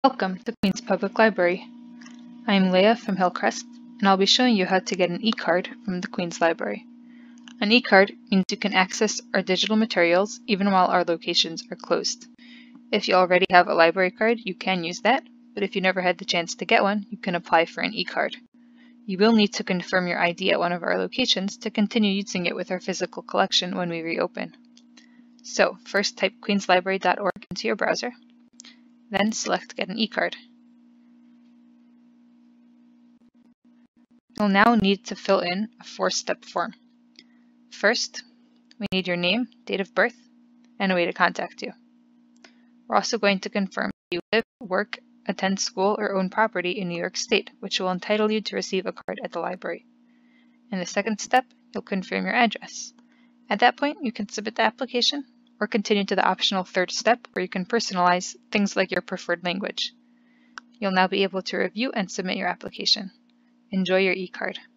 Welcome to Queens Public Library. I am Leah from Hillcrest, and I'll be showing you how to get an eCard from the Queens Library. An eCard means you can access our digital materials even while our locations are closed. If you already have a library card, you can use that, but if you never had the chance to get one, you can apply for an eCard. You will need to confirm your ID at one of our locations to continue using it with our physical collection when we reopen. So, first type queenslibrary.org into your browser, then select Get an eCard. You'll now need to fill in a 4-step form. First, we need your name, date of birth, and a way to contact you. We're also going to confirm that you live, work, attend school, or own property in New York State, which will entitle you to receive a card at the library. In the second step, you'll confirm your address. At that point, you can submit the application or continue to the optional third step where you can personalize things like your preferred language. You'll now be able to review and submit your application. Enjoy your eCard.